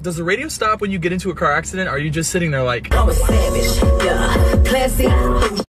Does the radio stop when you get into a car accident? Or are you just sitting there like, I'm a savage, yeah.